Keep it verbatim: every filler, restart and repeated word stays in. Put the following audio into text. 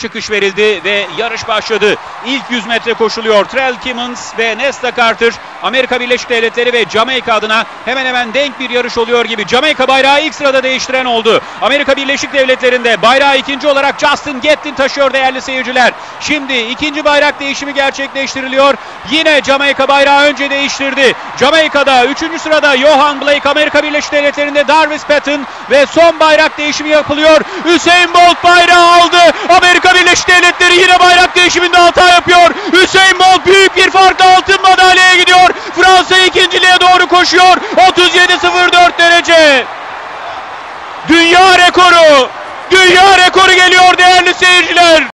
çıkış verildi ve yarış başladı. İlk yüz metre koşuluyor. Trell Kimmons ve Nesta Carter Amerika Birleşik Devletleri ve Jamaika adına hemen hemen denk bir yarış oluyor gibi. Jamaika bayrağı ilk sırada değiştiren oldu. Amerika Birleşik Devletleri'nde bayrağı ikinci olarak Justin Gatlin taşıyor değerli seyirciler. Şimdi ikinci bayrak değişimi gerçekleştiriliyor. Yine Jamaika bayrağı önce değiştirdi. Jamaika'da üçüncü sırada Johan Blake, Amerika Birleşik Devletleri'nde Darvis Patton ve son bayrak değişimi yapılıyor. Usain Bolt bayrağı aldı. Amerika Birleşik Devletleri yine bayrak değişiminde hata yapıyor. Usain Bolt büyük bir farkla altın madalyaya gidiyor. Fransa ikinciliğe doğru koşuyor. otuz yedi sıfır dört derece. Dünya rekoru. Dünya rekoru geliyor değerli seyirciler.